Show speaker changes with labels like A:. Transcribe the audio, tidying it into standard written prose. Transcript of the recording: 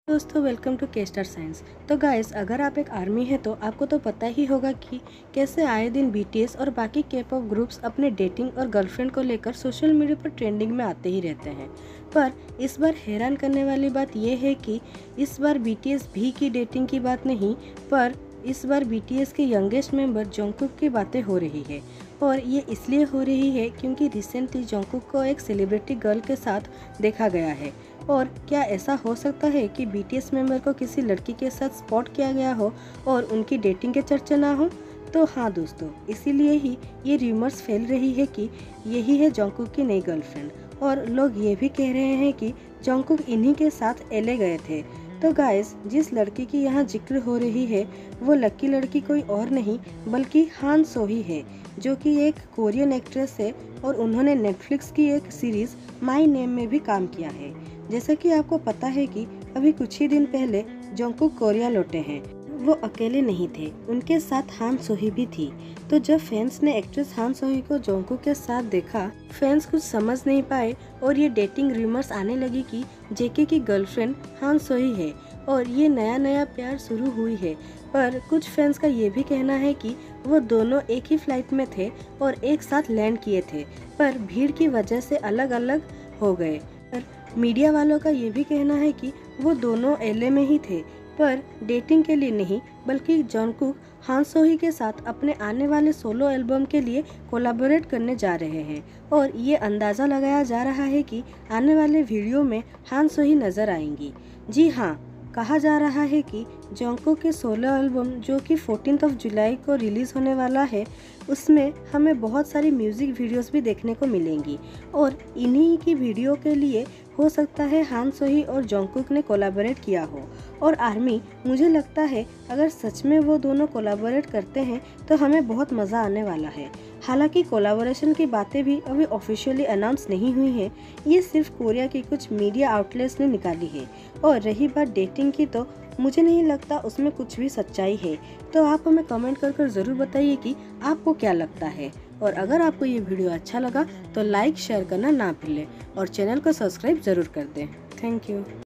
A: दोस्तों welcome to K star science. तो guys, अगर आप एक आर्मी है तो आपको तो पता ही होगा कि कैसे आए दिन बीटीएस और बाकी के पॉप ग्रुप्स अपने डेटिंग और गर्लफ्रेंड को लेकर सोशल मीडिया पर ट्रेंडिंग में आते ही रहते हैं। पर इस बार हैरान करने वाली बात यह है कि इस बार बीटीएस भी की डेटिंग की बात नहीं, पर इस बार बीटीएस के यंगेस्ट मेंबर जंगकुक की बातें हो रही है। और ये इसलिए हो रही है क्योंकि रिसेंटली जंगकुक को एक सेलिब्रिटी गर्ल के साथ देखा गया है। और क्या ऐसा हो सकता है कि बीटीएस मेंबर को किसी लड़की के साथ स्पॉट किया गया हो और उनकी डेटिंग के चर्चा ना हो? तो हाँ दोस्तों, इसीलिए ही ये र्यूमर्स फैल रही है कि यही है जंगकुक की नई गर्लफ्रेंड। और लोग ये भी कह रहे हैं कि जंगकुक इन्हीं के साथ एले गए थे। तो गाइस, जिस लड़की की यहाँ जिक्र हो रही है वो लकी लड़की कोई और नहीं बल्कि हान सोही है, जो कि एक कोरियन एक्ट्रेस है और उन्होंने नेटफ्लिक्स की एक सीरीज माय नेम में भी काम किया है। जैसा कि आपको पता है कि अभी कुछ ही दिन पहले जंगकुक कोरिया लौटे हैं। वो अकेले नहीं थे, उनके साथ हान सोही भी थी। तो जब फैंस ने एक्ट्रेस हान सोही को जंगकुक के साथ देखा, फैंस कुछ समझ नहीं पाए और ये डेटिंग रूमर्स आने लगी कि जेके की गर्लफ्रेंड हान सोही है और ये नया प्यार शुरू हुई है। पर कुछ फैंस का ये भी कहना है कि वो दोनों एक ही फ्लाइट में थे और एक साथ लैंड किए थे, पर भीड़ की वजह से अलग अलग हो गए। पर मीडिया वालों का ये भी कहना है कि वो दोनों एलए में ही थे, पर डेटिंग के लिए नहीं बल्कि जंगकुक हान सोही के साथ अपने आने वाले सोलो एल्बम के लिए कोलैबोरेट करने जा रहे हैं। और ये अंदाज़ा लगाया जा रहा है कि आने वाले वीडियो में हान सोही नज़र आएंगी। जी हाँ, कहा जा रहा है कि जंगकुक के सोलो एल्बम जो कि 14 जुलाई को रिलीज़ होने वाला है, उसमें हमें बहुत सारी म्यूज़िक वीडियोस भी देखने को मिलेंगी। और इन्हीं की वीडियो के लिए हो सकता है हान सोही और जंगकुक ने कोलैबोरेट किया हो। और आर्मी, मुझे लगता है अगर सच में वो दोनों कोलैबोरेट करते हैं तो हमें बहुत मज़ा आने वाला है। हालांकि कोलैबोरेशन की बातें भी अभी ऑफिशियली अनाउंस नहीं हुई हैं, ये सिर्फ कोरिया की कुछ मीडिया आउटलेट्स ने निकाली है। और रही बात डेटिंग की, तो मुझे नहीं लगता उसमें कुछ भी सच्चाई है। तो आप हमें कमेंट कर ज़रूर बताइए कि आपको क्या लगता है। और अगर आपको ये वीडियो अच्छा लगा तो लाइक शेयर करना ना भूलें और चैनल को सब्सक्राइब ज़रूर कर दें। Thank you.